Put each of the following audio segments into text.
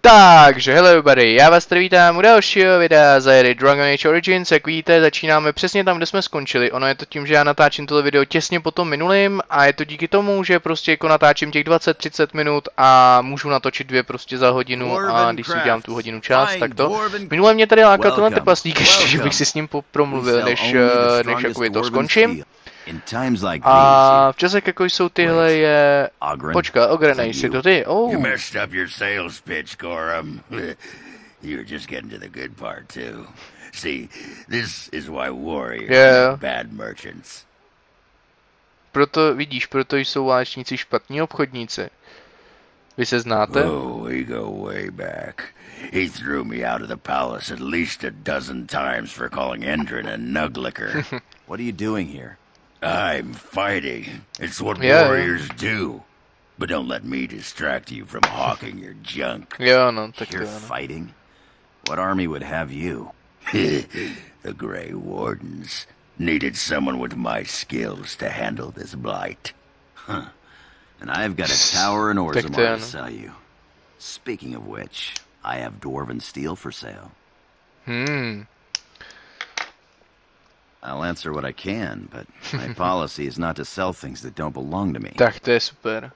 Takže, hello everybody, já vás tady vítám u dalšího videa za hry Dragon Age Origins. Jak vidíte, začínáme přesně tam, kde jsme skončili. Ono je to tím, že já natáčím tohle video těsně po tom minulým a je to díky tomu, že prostě jako natáčím těch 20-30 minut a můžu natočit dvě prostě za hodinu a když si udělám tu hodinu čas, tak to. Minule mě tady lákal tenhle trpaslík ještě, že bych si s ním promluvil, než jako to skončím. A v časech jako jsou tyhle je... Počkat, Ogren, nejsi to ty? Oh. You messed up your sales pitch, Gorham. You're just getting to the good part, too. See, this is why warriors are bad merchants. Proto, vidíš, proto jsou válečníci špatní obchodníci. Vy se znáte? Oh, we go way back. He threw me out of the palace at least a dozen times for calling Endrin a nuglicker. What are you doing here? I'm fighting. It's what warriors do. But don't let me distract you from hawking your junk. You're fighting? What army would have you? The Grey Wardens needed someone with my skills to handle this blight. Huh. And I've got a tower in Orzammar to sell you. Speaking of which, I have dwarven steel for sale. I'll answer what I can, but my policy is not to sell things that don't belong to me. Tak to je super.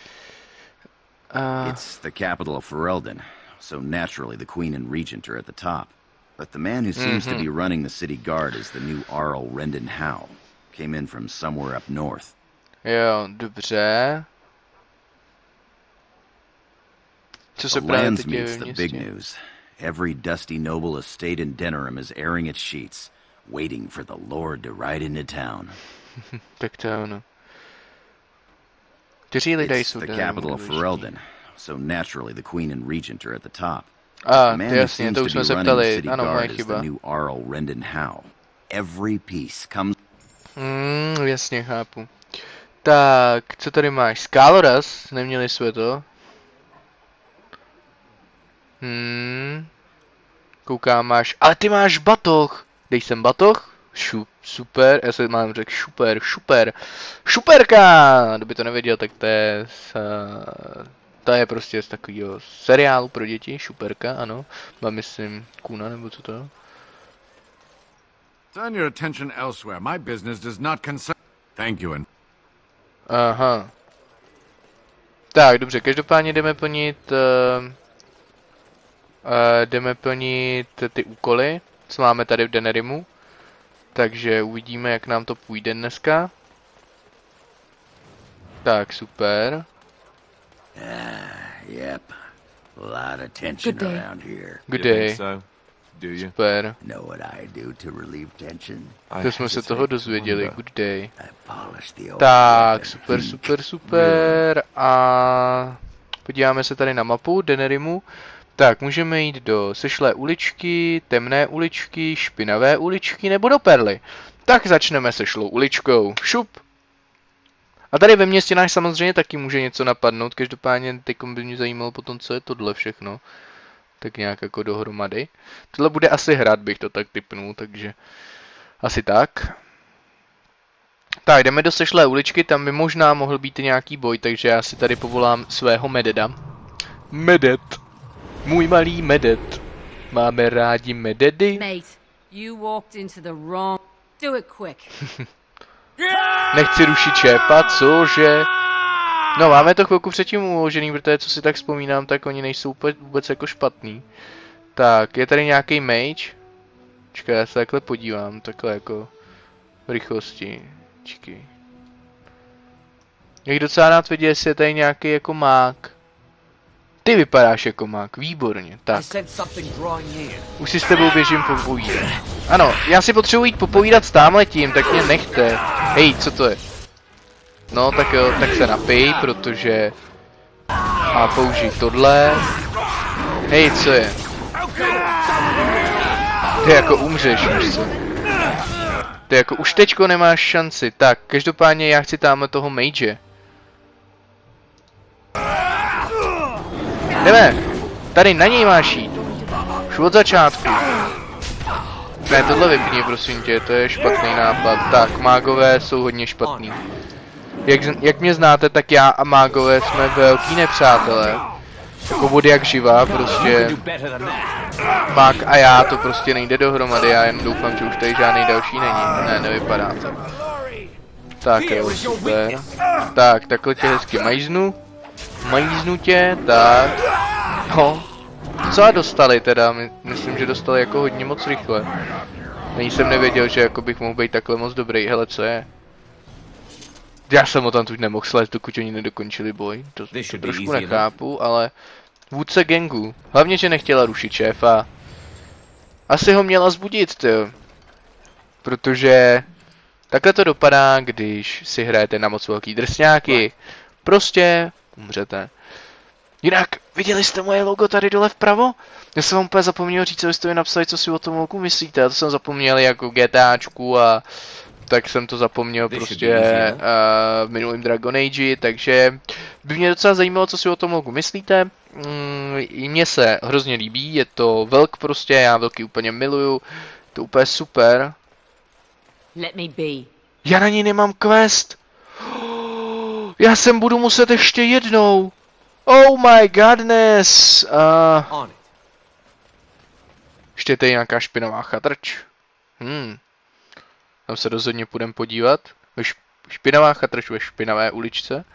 It's the capital of Ferelden, so naturally the Queen and Regent are at the top. But the man who seems to be running the city guard is the new Arl Rendon Howe. Came in from somewhere up north. Jo, dobře. Co se the lands meets the big news. Every dusty noble estate in Denerim is airing its sheets, waiting for the Lord to ride into town. Tak to ano. It's the capital of Ferelden, so naturally the Queen and Regent are at the top. The man who seems to be running the city guard is the new Arl Rendon Howe. Every piece comes... Jasně, chápu. Tak, co tady máš? Skáloraz? Neměli jsme to? Koukám, máš... Ale ty máš batoh! Dej sem batoh? Super, já se mám řekl šuperka! Kdo by to nevěděl, tak to je prostě z takového seriálu pro děti, šuperka, ano. Má myslím Kuna, nebo co to? Turn your attention elsewhere. My business does not concern... Thank you. Aha. Tak, dobře, každopádně jdeme plnit ty úkoly, co máme tady v Denerimu. Takže uvidíme, jak nám to půjde dneska. Tak, super. Yep. A lot of tension around here. Good day. Do you? Super. Know what I do to relieve tension? To jsme se toho dozvěděli. Good day. Tak, super. A podíváme se tady na mapu Denerimu. Tak, můžeme jít do sešlé uličky, temné uličky, špinavé uličky nebo do perly. Tak začneme sešlou uličkou. Šup! A tady ve městě náš samozřejmě taky může něco napadnout, každopádně teďkom by mě zajímalo potom, co je tohle všechno. Tak nějak jako dohromady. Tohle bude asi hrad, bych to tak tipnul, takže asi tak. Tak, jdeme do sešlé uličky, tam by možná mohl být nějaký boj, takže já si tady povolám svého mededa. Medet! Můj malý medet. Máme rádi mededy? Mate, you walked into the wrong... Do it quick. Nechci rušit šéfa, cože? No, máme to chvilku předtím uložený, protože co si tak vzpomínám, tak oni nejsou vůbec jako špatný. Tak, je tady nějaký mage? Čekaj, já se takhle podívám, takhle jako v rychlosti. Čekaj. Jak docela rád vidět, jestli je tady nějaký jako mák. Ty vypadáš jako mák, výborně, tak. Už si s tebou běžím popovídat. Ano, já si potřebuji jít popovídat s támhletím, tak mě nechte. Hej, co to je? No, tak jo, tak se napij, protože... A použij tohle. Hej, co je? Ty jako umřeš, už co? Ty jako už teďko nemáš šanci. Tak, každopádně já chci tamhle toho mage. Jdeme! Tady na něj máš jít. Už od začátku. Ne, tohle vypni, prosím tě, to je špatný nápad. Tak, mágové jsou hodně špatný. Jak mě znáte, tak já a mágové jsme velký nepřátelé. jako vody jak živá, prostě. Mak a já, to prostě nejde dohromady, já jen doufám, že už tady žádný další není. Ne, nevypadá to. Tak jo, super. Tak, takhle tě hezky majznu tě, tak. No, co dostali teda, myslím, že dostali jako hodně moc rychle. Ani jsem nevěděl, že jako bych mohl být takhle moc dobrý, hele co je? Já jsem o tam tu nemohl slést, dokud oni nedokončili boj, to trošku nechápu, ale... Vůdce gangu, hlavně, že nechtěla rušit šéfa. Asi ho měla zbudit, tyjo. Protože... Takhle to dopadá, když si hrajete na moc velký drsňáky. Prostě umřete. Jinak, viděli jste moje logo tady dole vpravo? Já jsem vám úplně zapomněl říct, co jste mi napsali, co si o tom logu myslíte. Já to jsem zapomněl jako GTAčku a tak jsem to zapomněl prostě v minulém Dragon Age, takže by mě docela zajímalo, co si o tom logu myslíte. Mně se hrozně líbí, je to velk prostě, já velký úplně miluju, to úplně super. Let me be. Já na ní nemám quest. Já sem budu muset ještě jednou. Oh my godness. Ještě je tady nějaká špinavá chatrč. Tam se rozhodně půjdem podívat. Špinavá chatrč ve špinavé uličce.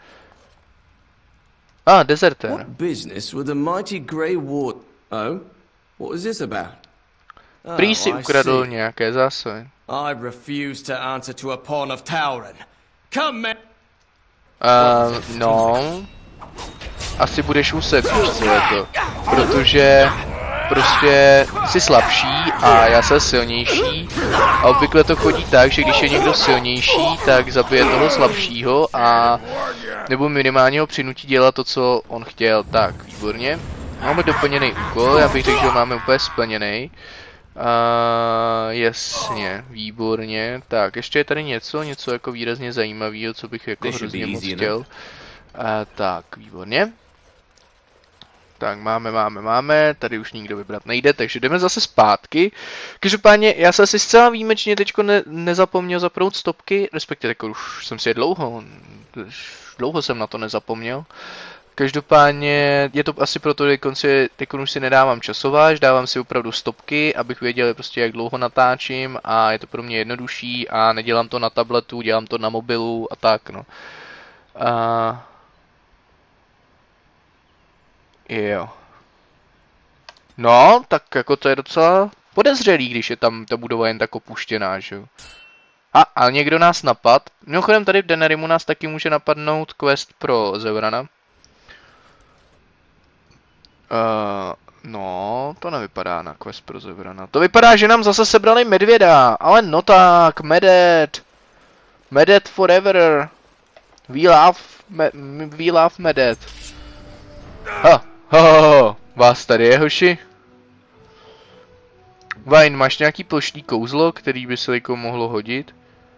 Deserter. What business with the mighty Grey Ward? Oh, what is this about? Prý si ukradl nějaké zásoby. I refuse to answer to a pawn of Tauren. Come, no. Asi budeš muset, víš co je to. Protože prostě jsi slabší a já jsem silnější. A obvykle to chodí tak, že když je někdo silnější, tak zabije toho slabšího a nebo minimálně ho přinutí dělat to, co on chtěl. Tak, výborně. Máme doplněný úkol, já bych řekl, že ho máme úplně splněný. Jasně, výborně. Tak, ještě je tady něco jako výrazně zajímavého, co bych jako hrozně moc chtěl. Tak, výborně. Tak, máme, tady už nikdo vybrat nejde, takže jdeme zase zpátky. Každopádně, já jsem si zcela výjimečně teďko nezapomněl zapnout stopky, respektive jako už jsem si je dlouho jsem na to nezapomněl. Každopádně je to asi proto, že teď už si nedávám časováž, dávám si opravdu stopky, abych věděl prostě jak dlouho natáčím a je to pro mě jednodušší a nedělám to na tabletu, dělám to na mobilu a tak no. Jo. No, tak jako to je docela podezřelý, když je tam ta budova jen tak opuštěná, že jo. A někdo nás napad. Mimochodem tady v Denerimu nás taky může napadnout quest pro Zevrana. No, to nevypadá na quest pro Zevrana. To vypadá, že nám zase sebrali medvěda, ale no tak, Medet. Medet forever. We love Medet. Vás tady je, hoši? Vajn, máš nějaký plošný kouzlo, který by se jako mohlo hodit?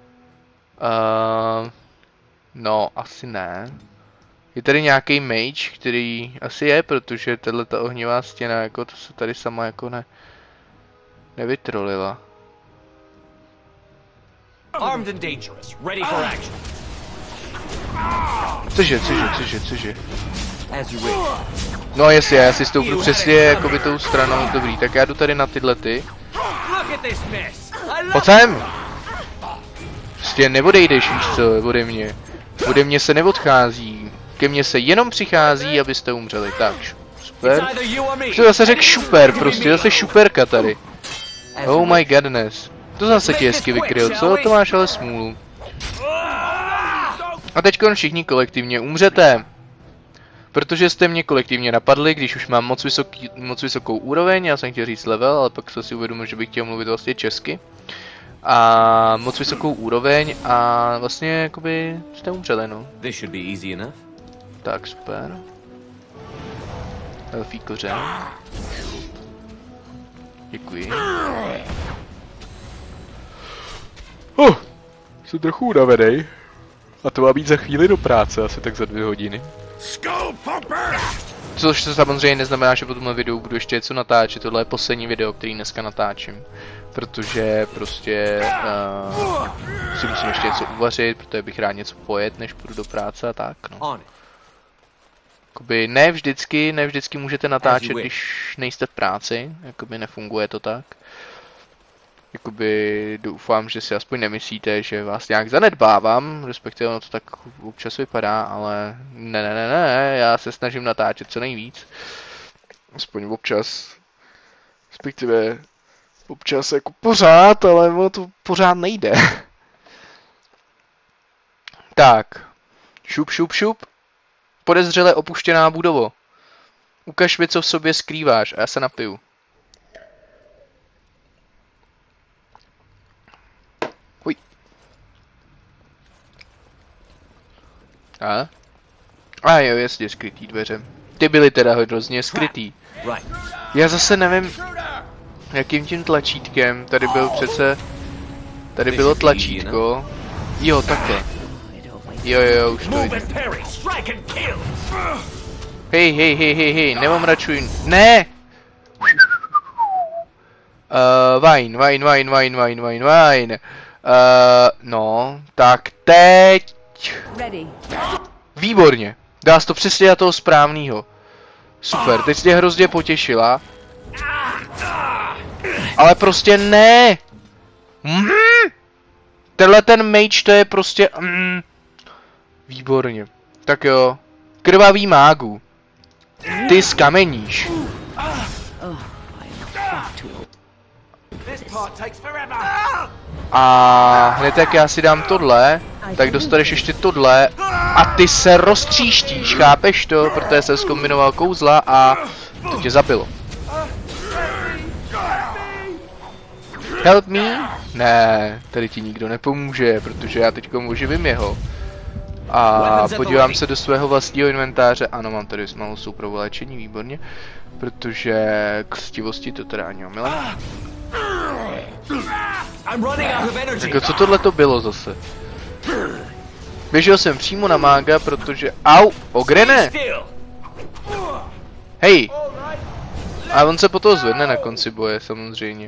No, asi ne. Je tady nějaký mage, který asi je, protože tato ohnivá stěna, jako to se tady sama jako nevytrolila. Armed and dangerous, ready for action. Cože? No jestli, já si stoupnu přesně jakoby tou stranou, dobrý, tak já jdu tady na tyhle ty. Pojď sem! Prostě neodejdeš, víš co, ode mě. Ode mě se neodchází, ke mně se jenom přichází, abyste umřeli, tak, super. To zase řekl super, prostě zase šuperka tady. Oh my godness. To zase ti hezky vykryl, co? To máš ale smůlu. A teďkon všichni kolektivně umřete. Protože jste mě kolektivně napadli, když už mám moc vysokou úroveň, já jsem chtěl říct level, ale pak se si uvědomil, že bych chtěl mluvit vlastně česky. A moc vysokou úroveň a vlastně jakoby jste umřeli, no. Tak, super. Elfí kořen. Děkuji. Jsem trochu unavenej. A to má být za chvíli do práce, asi tak za 2 hodiny. Což to samozřejmě neznamená, že po tomhle videu budu ještě něco natáčet, tohle je poslední video, který dneska natáčím. Protože prostě si musím ještě něco uvařit, protože bych rád něco pojet, než půjdu do práce a tak, no. Jakoby ne vždycky můžete natáčet, když nejste v práci, jakoby nefunguje to tak. Jakoby doufám, že si aspoň nemyslíte, že vás nějak zanedbávám, respektive ono to tak občas vypadá, ale ne, já se snažím natáčet co nejvíc. Aspoň občas, respektive občas jako pořád, ale ono to pořád nejde. Tak, šup. Podezřele opuštěná budova. Ukaž mi, co v sobě skrýváš a já se napiju. Huj. A jo, jasně, skrytý dveře. Ty byly teda hrozně skrytý. Já zase nevím, jakým tím tlačítkem. Tady byl přece... Tady bylo tlačítko. Jo, takhle. Jo, už to vidím. Hej, nemomračuj. Ne! Wine. No, tak teď. Výborně. Dá se to přesně na toho správného. Super, teď mě hrozně potěšila. Ale prostě ne! Tenhle ten mage, to je prostě... Výborně. Tak jo. Krvavý mágu. Ty skameníš. A hned jak já si dám tohle, tak dostaneš ještě tohle a ty se roztříštíš, chápeš to? Protože jsem zkombinoval kouzla a to tě zabilo. Help me? Ne, tady ti nikdo nepomůže, protože já teďko oživím jeho. A podívám se do svého vlastního inventáře. Ano, mám tady malou soupravu léčení, výborně. Protože k stivosti to teda ani omylem. Tak co tohle to bylo zase? Běžel jsem přímo na mága, protože... Au! Ogrene! Hej! A on se potom zvedne na konci boje, samozřejmě.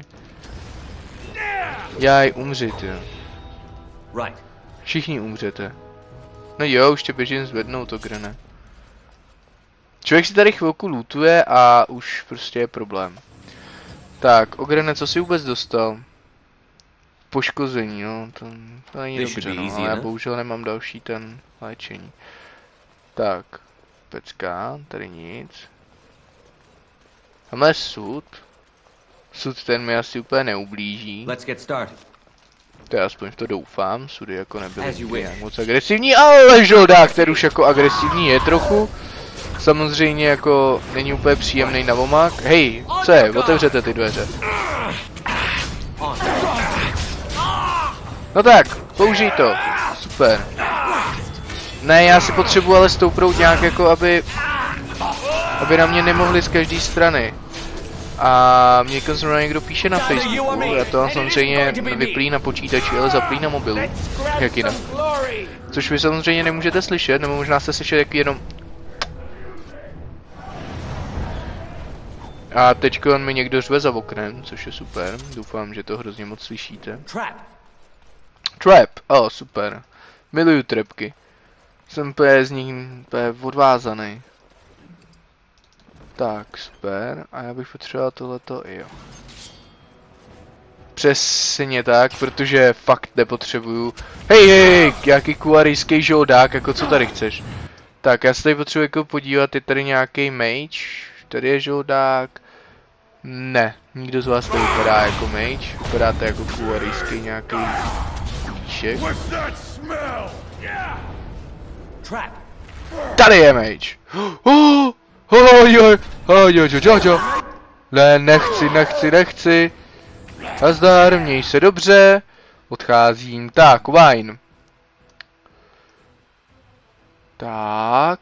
Jaj, umřít, jo. Všichni umřete. No jo, už tě běžím zvednout, Ogrene. Člověk si tady chvilku lootuje a už prostě je problém. Tak, Ogrene, co jsi vůbec dostal? Poškození, no, to není dobře, no, ale já bohužel nemám další ten léčení. Tak, pecka, tady nic. Tamhle sud. Sud ten mi asi úplně neublíží. To já aspoň v to doufám, sudy jako nebyly nějak moc agresivní, ale žoldák, který už jako agresivní je trochu. Samozřejmě jako není úplně příjemný na omak. Hej, co je? Otevřete ty dveře. No tak, použij to. Super. Ne, já si potřebuji ale stoupnout nějak jako, aby na mě nemohli z každé strany. A mě zrovna někdo píše na Facebooku, já to samozřejmě nevyplý na počítači, ale zaplý na mobilu. Jak jinak. Což vy samozřejmě nemůžete slyšet, nebo možná jste slyšeli jak jenom... A teďko on mi někdo řve za oknem, což je super. Doufám, že to hrozně moc slyšíte. Trap, super. Miluju trapky. Jsem z nich odvázaný. Tak, super. A já bych potřeboval tohleto i jo. Přesně tak, protože fakt nepotřebuju. Hej, jaký kuarijský žoldák, jako co tady chceš? Tak, já se tady potřebuji jako podívat, je tady nějaký mage. Tady je žoldák. Ne, nikdo z vás tady vypadá jako mage. Vypadáte jako kuarijský nějaký píšek. Tady je mage. Ne, nechci. Nazdar, měj se dobře. Odcházím. Tak, wine. Tak.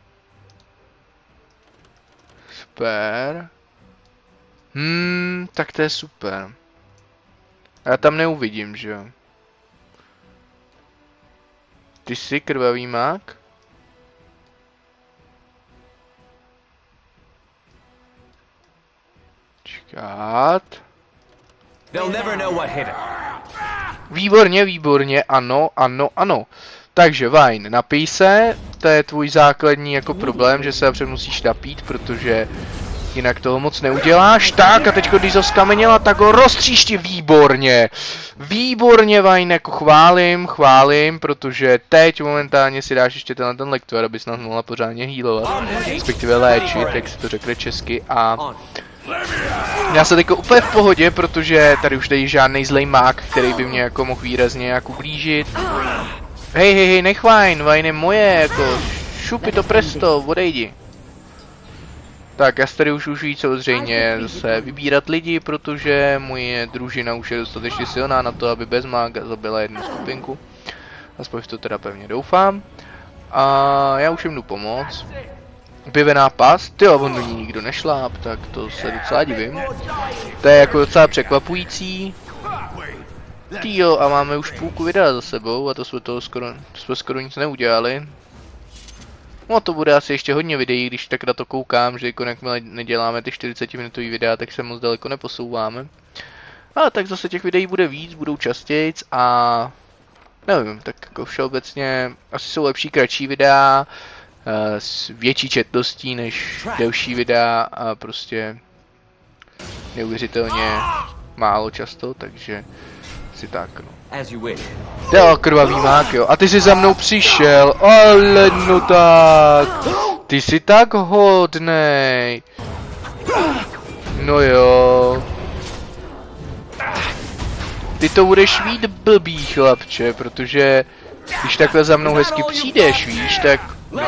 Super. Tak to je super. Já tam neuvidím, že jo. Ty jsi krvavý mák? Čekat. Výborně, ano. Takže Vine, napij se to je tvůj základní jako problém, že se napřed musíš napít, protože jinak toho moc neuděláš. Tak a teď, když ho skameněla, tak ho roztříšti, výborně. Výborně, Vajn, jako chválím, protože teď momentálně si dáš ještě ten lektor, abys nás mohla pořádně healovat, respektive léčit, jak se to řekne česky, a já se teďko úplně v pohodě, protože tady už není žádný zlej mák, který by mě jako mohl výrazně nějak ublížit. Hej, nech Vajn je moje, jako šupi to presto, odejdi. Tak, já tady už víc samozřejmě zase vybírat lidi, protože moje družina už je dostatečně silná na to, aby bez mága zabila jednu skupinku. Aspoň v to teda pevně doufám. A já už jim jdu pomoct. Objevená past, tyjo, on do ní nikdo nešláp, tak to se docela divím. To je jako docela překvapující. Tyjo, a máme už půlku videa za sebou a to jsme skoro nic neudělali. No to bude asi ještě hodně videí, když tak na to koukám, že jakmile neděláme ty 40-minutový videa, tak se moc daleko neposouváme. Ale tak zase těch videí bude víc, budou častějc a nevím, tak jako všeobecně asi jsou lepší kratší videa s větší četností než delší videa a prostě neuvěřitelně málo často, takže si tak no. Jo, krvavý mák, jo. A ty jsi za mnou přišel, ale no tak. Ty jsi tak hodnej. No jo. Ty to budeš mít blbý, chlapče, protože když takhle za mnou hezky přijdeš, víš, tak...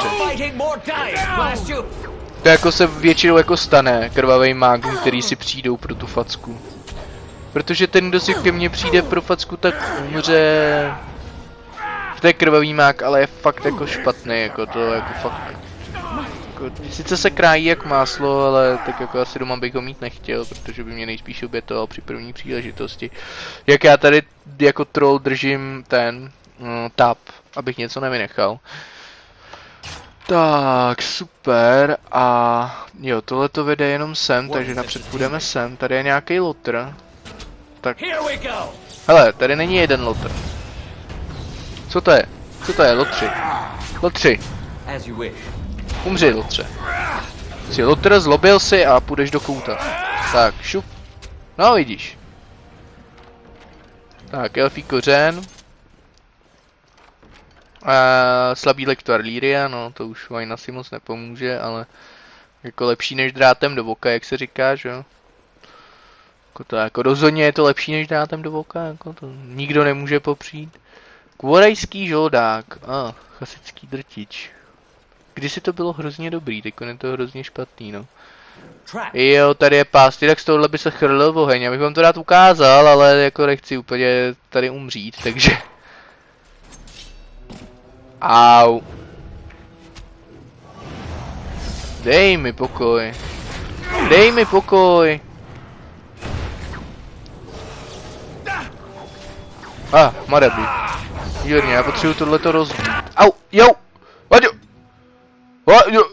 To jako se většinou jako stane krvavým mágům, který si přijdou pro tu facku. Protože ten, kdo si ke mně přijde pro facku, tak umře. To je krvavý mák, ale je fakt jako špatný, jako to jako fakt. Jako, sice se krájí jak máslo, ale tak jako asi doma bych ho mít nechtěl, protože by mě nejspíš obětoval při první příležitosti. Jak já tady jako troll držím ten tab, abych něco nevynechal. Tak, super, a jo, tohle to vede jenom sem, takže napřed půjdeme sem, tady je nějaký lotr. Tak. Hele, tady není jeden lotr. Co to je? Co to je? Lotři. Lotři. Umři, lotře. Jsi lotr, zlobil si a půjdeš do kouta. Tak, šup. No, vidíš. Tak, elfí kořen. Slabý lektor Lyria, no to už Vajn asi moc nepomůže, ale jako lepší než drátem do voka, jak se říká, že jo? Jako to jako rozhodně je to lepší než drátem do voka, jako to nikdo nemůže popřít. Kvorejský žoldák, chasický drtič. Kdysi to bylo hrozně dobrý, teď je to hrozně špatný, no. Jo, tady je pásty, tak z tohohle by se chrlil oheň, já bych vám to rád ukázal, ale jako nechci úplně tady umřít, takže... Au. Dej mi pokoj. Dej mi pokoj. Maraby. Výborně, já potřebuji tohleto rozbít. Au, jo. Vaďo. Vaďo.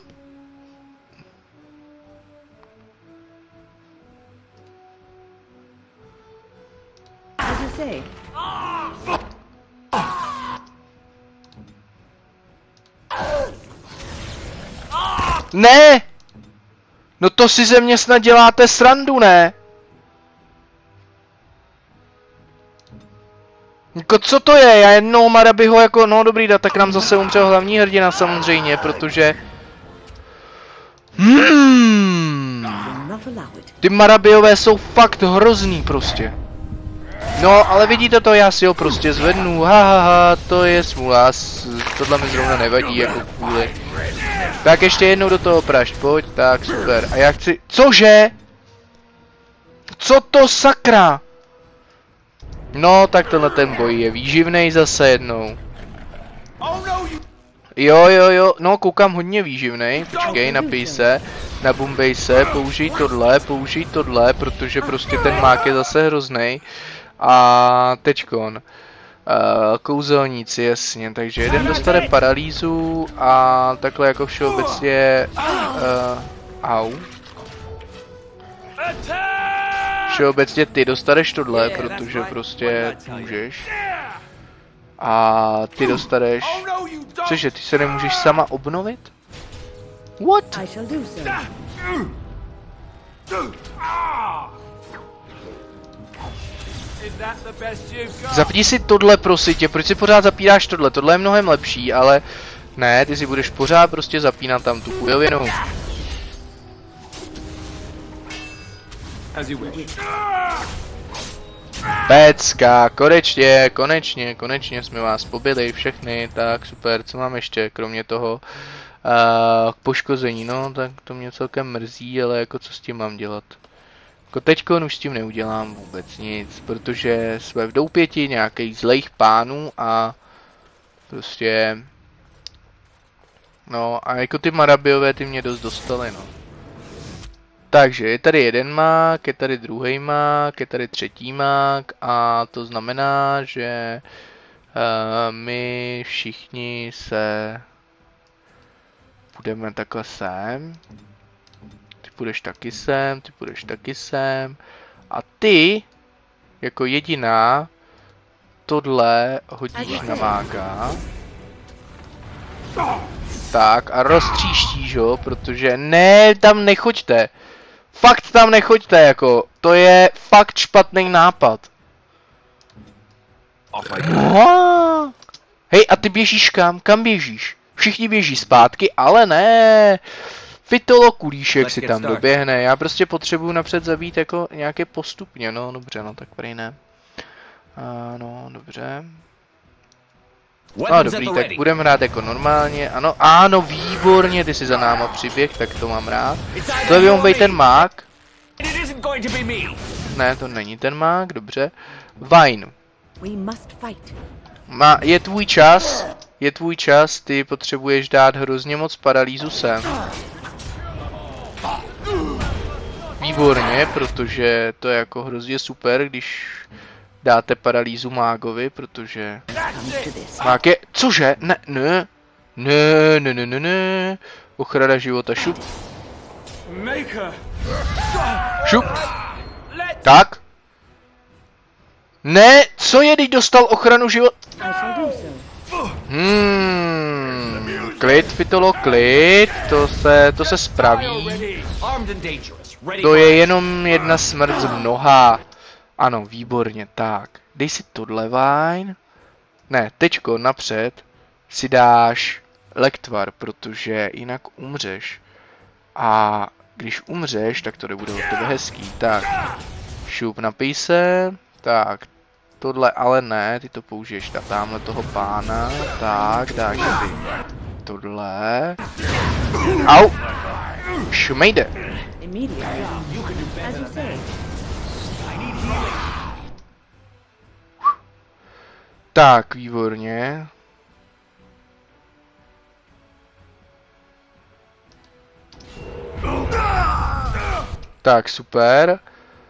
Ne! No to si ze mě snad děláte srandu, ne? Jako co to je? Já jednou Marabyho jako, no dobrý, tak nám zase umřel hlavní hrdina samozřejmě, protože... Ty Marabyové jsou fakt hrozný prostě. No, ale vidíte to, já si ho prostě zvednu, hahaha, to je smůla, tohle mi zrovna nevadí jako kvůli. Tak ještě jednou do toho prašť, pojď, tak super, a já chci, cože? Co to sakra? No, tak tenhle ten boj je výživnej zase jednou. Jo, no koukám hodně výživnej, počkej, napij se, nabumbej se, použij tohle, protože prostě ten mák je zase hroznej. A teďkon. Kouzelníci, jasně, takže jeden dostane paralýzu a takhle jako všeobecně... au. Všeobecně ty dostaneš tohle, protože prostě můžeš. A ty dostaneš Cože, ty se nemůžeš sama obnovit? What? Zapni si tohle, prosím tě, proč si pořád zapínáš tohle? Tohle je mnohem lepší, ale ne, ty si budeš pořád prostě zapínat tam tu chujovinu. Pecka, konečně jsme vás pobili všechny, tak super, co mám ještě, kromě toho k poškození, no, tak to mě celkem mrzí, ale jako co s tím mám dělat? Jako teďkon už s tím neudělám vůbec nic, protože jsme v doupěti nějakých zlejch pánů a prostě, no a jako ty Marabiové ty mě dost dostaly, no. Takže je tady jeden mák, je tady druhý mák, je tady třetí mák a to znamená, že my všichni se půjdeme takhle sem. Ty půjdeš taky sem, ty půjdeš taky sem a ty jako jediná tohle hodíš na mága. Tak a roztříštíš ho, protože ne, tam nechoďte. Fakt tam nechoďte, jako, to je fakt špatný nápad. Hej, a ty běžíš kam? Kam běžíš? Všichni běží zpátky, ale ne. Fitolo kulíšek si tam doběhne, já prostě potřebuju napřed zabít jako nějaké postupně, no dobře, no tak prý ne. No, dobře. No dobrý, tak budeme hrát jako normálně, ano, výborně, ty si za náma přiběh, tak to mám rád. To by mohl být ten mák. Ne, to není ten mák, dobře. Vine. Je tvůj čas, ty potřebuješ dát hrozně moc paralýzu sem. Výborně, protože to je jako hrozně super, když dáte paralýzu mágovi, protože mák je... Cože? Ne. Ochrana života, šup. Šup. Tak. Ne, co je, když dostal ochranu života? Klid, Fitolo, klid, to se spraví. To je jenom jedna smrt z mnoha. Ano, výborně, tak. Dej si tohle, Vine. Ne, teďko napřed si dáš lektvar, protože jinak umřeš. A když umřeš, tak to nebude od tebe hezký. Tak, šup, napij se. Tak, tohle ale ne, ty to použiješ na tamhle toho pána. Tak, dáš si tohle. Au! Šmejde. Tak, výborně. Tak, super.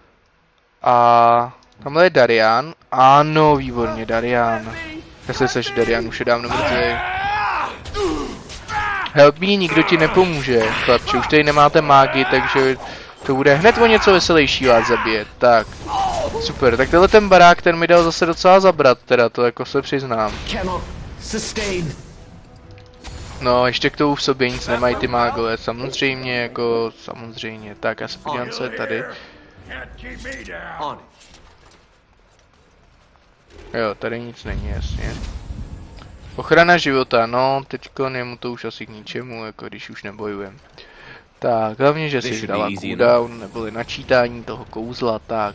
A tamhle je Darian. Ano, výborně, Darian. Já se seš, Darian už je dávno mrtvý. Help me, nikdo ti nepomůže, chlapče, už tady nemáte mágii, takže to bude hned o něco veselější vás zabíjet. Tak, super, tak tenhle ten barák, ten mi dal zase docela zabrat, teda, to jako se přiznám. No, ještě k tomu v sobě nic nemají ty mágové, samozřejmě, jako, samozřejmě. Tak, já se podívám, co je tady. Jo, tady nic není, jasně. Ochrana života, no, teďko jemu to už asi k ničemu, jako když už nebojujem. Tak, hlavně, že si dala cooldown, neboli načítání toho kouzla, tak.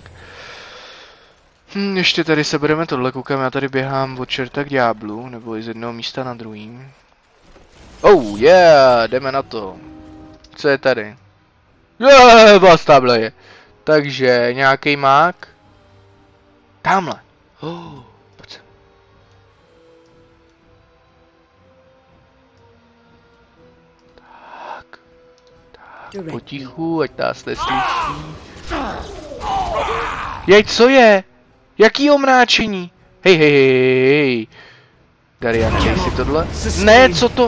Ještě tady sebereme tohle, koukám, já tady běhám od čerta k ďáblu, neboli z jednoho místa na druhým. Oh yeah, jdeme na to. Co je tady? Vás tamhle je. Takže, nějaký mák. Tamhle. Pojď sem. Tak, potichu, ať nás neslyší. Jej, co je? Jaký omráčení? Hej. Darian, dej si tohle. Ne, co to?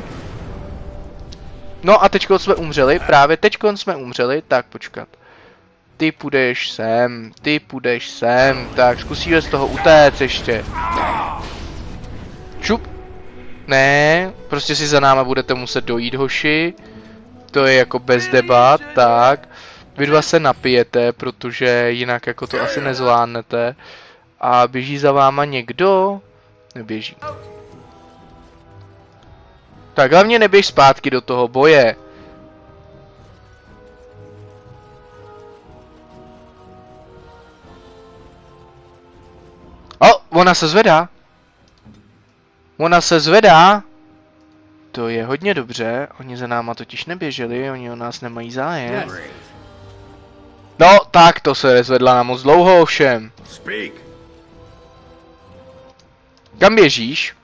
No a teďkon jsme umřeli, právě teďkon jsme umřeli, tak počkat. Ty půjdeš sem, tak zkusíme z toho utéct ještě. Šup. Ne, prostě si za náma budete muset dojít, hoši. To je jako bez debat, tak. Vy dva se napijete, protože jinak jako to asi nezvládnete. A běží za váma někdo? Neběží. Tak hlavně neběž zpátky do toho boje. O, ona se zvedá. Ona se zvedá. To je hodně dobře. Oni za náma totiž neběželi, oni o nás nemají zájem. No, tak to se nezvedla na moc dlouho ovšem. Kam běžíš?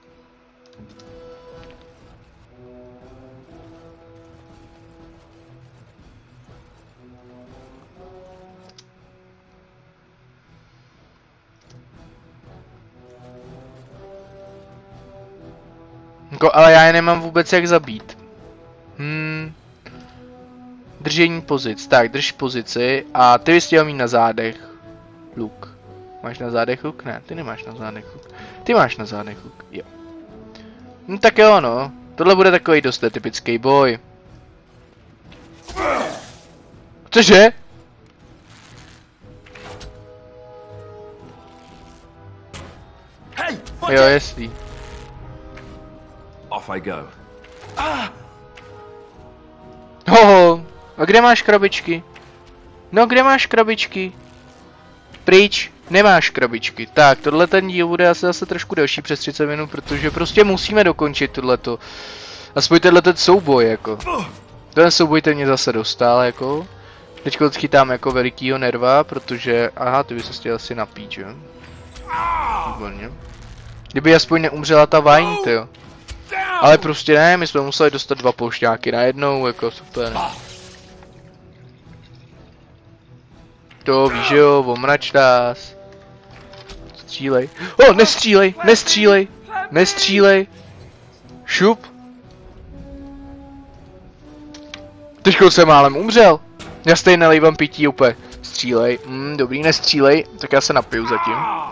Jako, ale já je nemám vůbec jak zabít. Držení pozic. Tak, drž pozici a ty bys chtěl mít na zádech luk. Máš na zádech luk? Ne, ty nemáš na zádech luk. Ty máš na zádech luk, jo. No tak jo, no. Tohle bude takový dost typický boj. Cože? Jo, jestli. Off I go. Hoho, a kde máš krabičky? No, kde máš krabičky? Pryč, nemáš krabičky. Tak, tohle ten díl bude asi zase trošku delší, přes 30 minut, protože prostě musíme dokončit tohleto. Aspoň tenhle souboj, jako. Ten souboj ten mě zase dostal, jako. Teďko odchytám jako velikýho nerva, protože, aha, ty by se chtěl asi napít, že? Výborně. Kdyby aspoň neumřela ta Vine, tyjo. Ale prostě ne, my jsme museli dostat 2 poušťáky najednou, jako super. To víš, že jo, omrač nás. Střílej. O, nestřílej, nestřílej, nestřílej. Šup. Teďko jsem málem umřel. Já stejně nelejvám pití úplně. Střílej, dobrý, nestřílej, tak já se napiju zatím.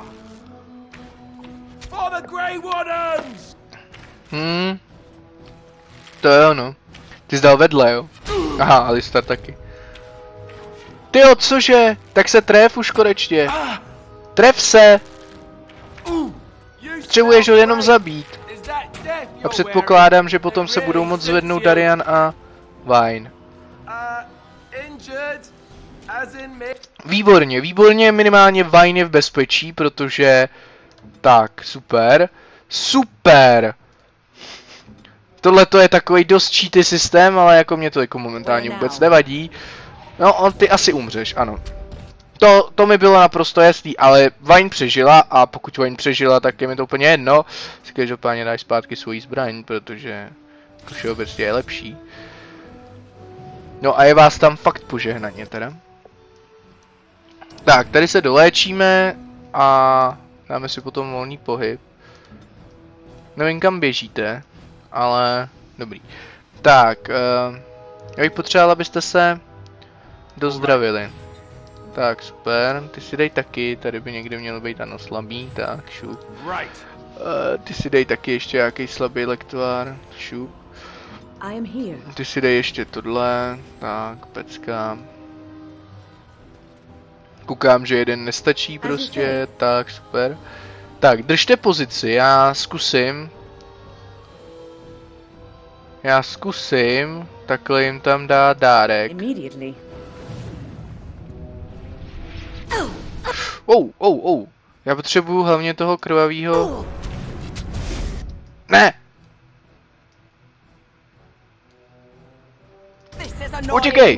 To je ono. Ty jsi dal vedle, jo? Aha, Alistar taky. Tyjo, cože? Tak se tref už konečně. Tref se! Potřebuješ ho jenom zabít. A předpokládám, že potom se budou moct zvednout Darian a Vine. Výborně, výborně, minimálně Vine je v bezpečí, protože... Tak, super. Super! Tohle to je takový dost cheaty systém, ale jako mě to jako momentálně vůbec nevadí. No, ty asi umřeš, ano. To mi bylo naprosto jasný, ale Vine přežila a pokud Vine přežila, tak je mi to úplně jedno. Si každopádně dáš zpátky svoji zbraň, protože všeobecně je lepší. No a je vás tam fakt požehnaně teda. Tak, tady se doléčíme a dáme si potom volný pohyb. Nevím, kam běžíte, ale dobrý. Tak, já bych potřeboval, abyste se dozdravili. Tak, super, ty si dej taky, tady by někde měl být ano slabý, tak, šup. Ty si dej taky ještě nějaký slabý lektvár, šup. Ty si dej ještě tohle, tak, pecka. Koukám, že jeden nestačí prostě, tak, super. Tak, držte pozici, já zkusím takhle jim tam dát dárek. Já potřebuju hlavně toho krvavýho. Ne! Utíkej!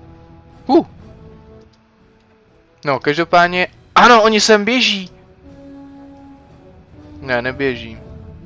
No, každopádně... Ano, oni sem běží! Ne, neběží.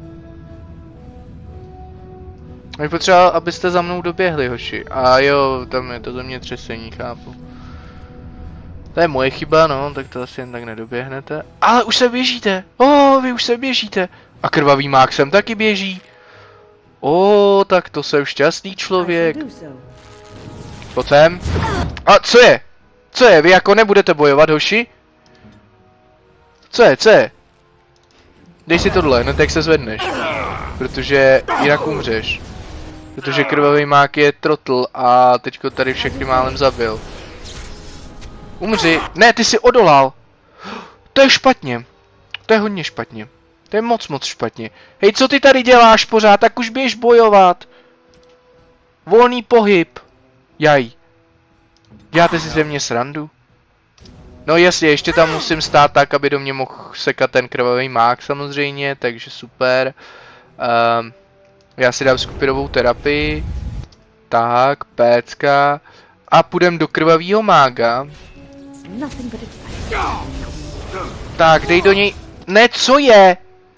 Já potřeboval, abyste za mnou doběhli, hoši. A jo, tam je to zemětřesení, chápu. To je moje chyba, no, tak to asi jen tak nedoběhnete. Ale už se běžíte! Vy už se běžíte! A krvavý mák sem taky běží! Tak to jsem šťastný člověk. Pojď sem. A co je? Co je? Vy jako nebudete bojovat, hoši? Co je? Dej si tohle, no tak se zvedneš. Protože jinak umřeš. Protože krvavý mák je trotl a teďko tady všechny málem zabil. Umři. Ne, ty jsi odolal. To je špatně. To je hodně špatně. To je moc špatně. Hej, co ty tady děláš pořád? Tak už běž bojovat. Volný pohyb. Jaj. Děláte si ze mě srandu? No jasně, ještě tam musím stát tak, aby do mě mohl sekat ten krvavý mák samozřejmě, takže super. Já si dám skupinovou terapii. Tak, pécka. A půjdem do krvavýho mága. Tak, dej do něj... Ne, co je?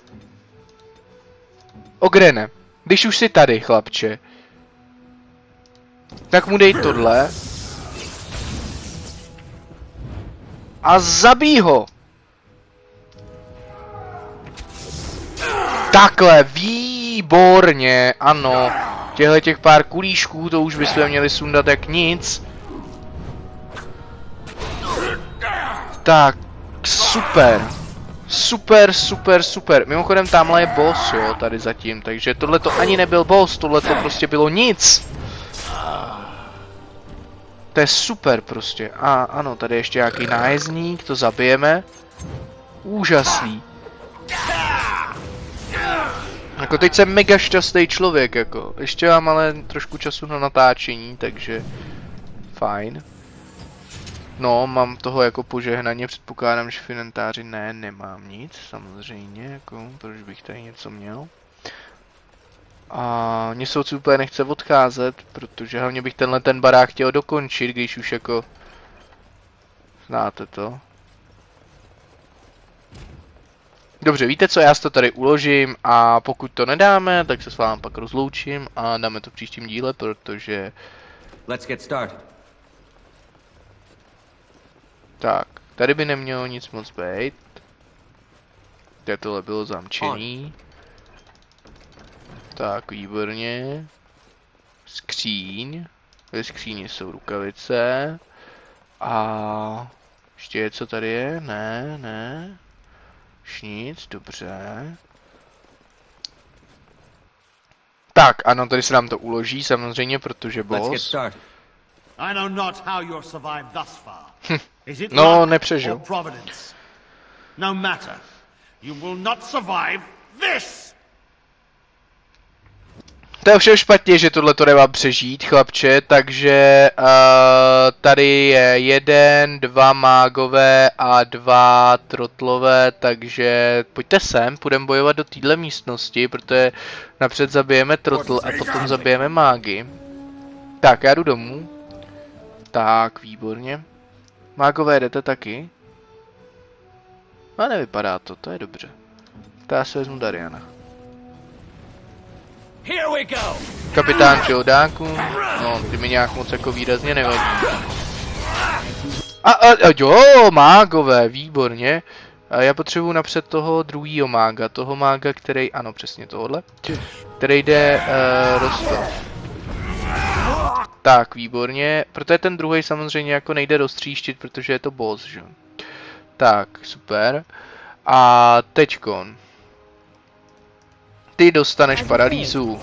Ogrene, když už jsi tady, chlapče. Tak mu dej tohle. A zabij ho! Takhle, výborně, ano. Těch pár kulíšků, to už bychom měli sundat jak nic. Tak, super. Super. Mimochodem tamhle je boss, jo, tady zatím, takže tohle to ani nebyl boss, tohle to prostě bylo nic. To je super prostě. A ano, tady ještě nějaký nájezdník, to zabijeme. Úžasný. Jako teď jsem mega šťastný člověk, jako. Ještě mám ale trošku času na natáčení, takže fajn. No, mám toho jako požehnaně, předpokládám, že v inventáři nemám nic, samozřejmě, jako, proč bych tady něco měl. A mě soudci úplně nechce odcházet, protože hlavně bych ten barák chtěl dokončit, když už jako... Znáte to. Dobře, víte co, já si to tady uložím a pokud to nedáme, tak se s vámi pak rozloučím a dáme to v příštím díle, protože... Let's get started. Tak, tady by nemělo nic moc být. Tohle bylo zamčený. Tak, výborně. Skříň. Ve skříni jsou rukavice. A... ještě je, co tady je? Ne. Už nic, dobře. Tak, ano, tady se nám to uloží, samozřejmě, protože boss. I know not how you survived thus far. Is it no, nepřežil. Providence? No matter. You will not survive this. To je všem špatně, že tohle to nemám přežít, chlapče, takže tady je 1, 2 mágové a 2 trotlové, takže pojďte sem, půjdeme bojovat do téhle místnosti, protože napřed zabijeme trotl a potom zabijeme mágy. Tak, já jdu domů. Tak, výborně. Mágové jdete taky? A nevypadá to, to je dobře. Tak já si vezmu Dariana. Kapitán Žoldáku, no, ty mi nějak moc jako výrazně nevadí. Jo, mágové, výborně. A já potřebuji napřed toho druhýho mága, toho mága, který, ano, přesně tohle, který jde rostovat. Tak, výborně, protože ten druhý samozřejmě jako nejde roztříštit, protože je to boss, že? Tak, super. A teďkon. Ty dostaneš paralýzu.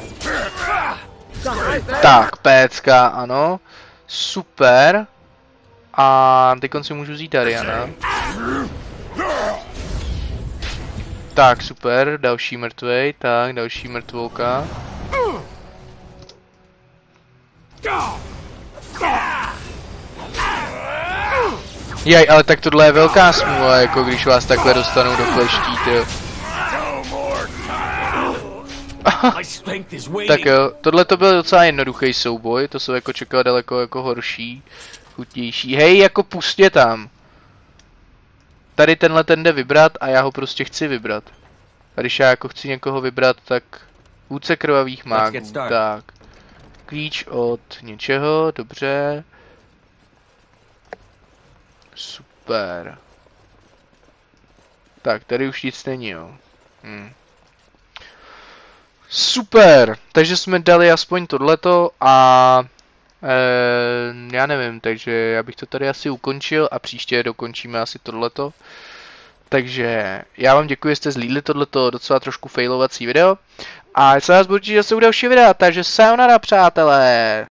Tak, pécka, ano. Super. A teďkon si můžu vzít Dariana. Tak, super, další mrtvej, tak, další mrtvolka. Jaj, ale tak tohle je velká smůla, jako když vás takhle dostanou do kleští, tyjo. Tak jo, tohle to byl docela jednoduchý souboj, to jsem jako čekal daleko jako horší, chutnější. Hej, jako pustě tam. Tady tenhle ten jde vybrat a já ho prostě chci vybrat. A když já jako chci někoho vybrat, tak vůdce krvavých mágů, tak. Klíč od něčeho, dobře. Super. Tak, tady už nic není, jo. Super, takže jsme dali aspoň tohleto a já nevím, takže já bych to tady asi ukončil a příště dokončíme asi tohleto. Takže já vám děkuji, že jste zhlídli tohleto docela trošku failovací video A se nás budu zase u dalšího videa, takže sayonara, přátelé.